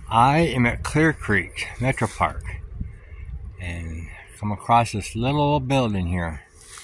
I am at Clear Creek Metro Park and come across this little old building here.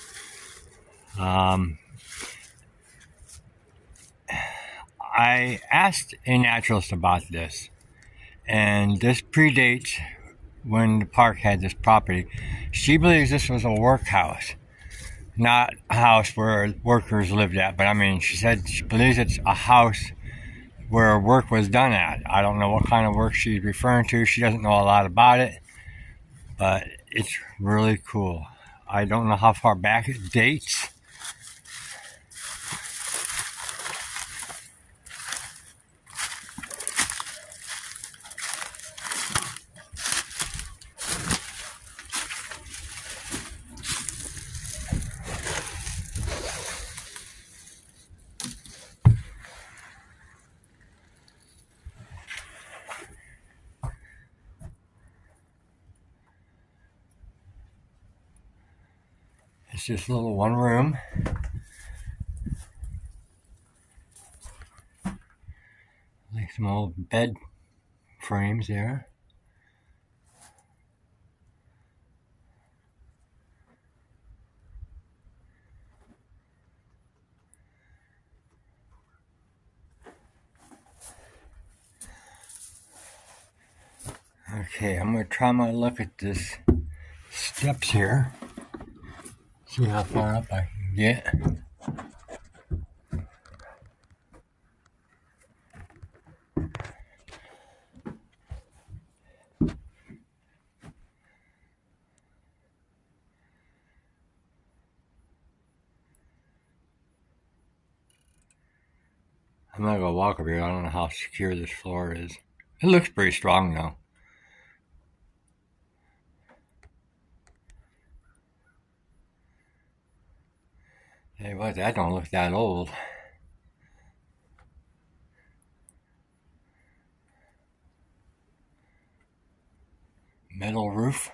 I asked a naturalist about this, and this predates when the park had this property. She believes this was a workhouse, not a house where workers lived at, but I mean, she said she believes it's a house where work was done at. I don't know what kind of work she's referring to. She doesn't know a lot about it, but it's really cool. I don't know how far back it dates. It's just a little one room. Like some old bed frames there. Okay, I'm gonna try my luck at this steps here. See how far up I can get. I'm not gonna walk up here. I don't know how secure this floor is. It looks pretty strong though. Hey, what? That don't look that old. Metal roof.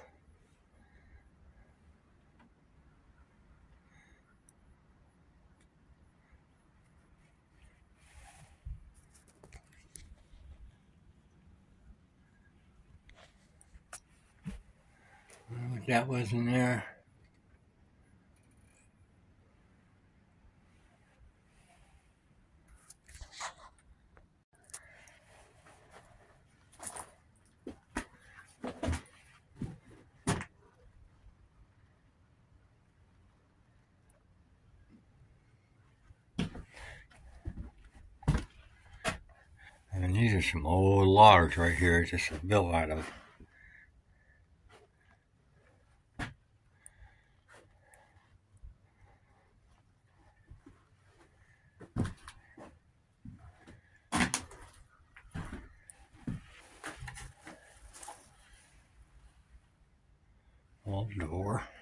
I don't know what that was in there. And these are some old logs right here, just built out of. Old door.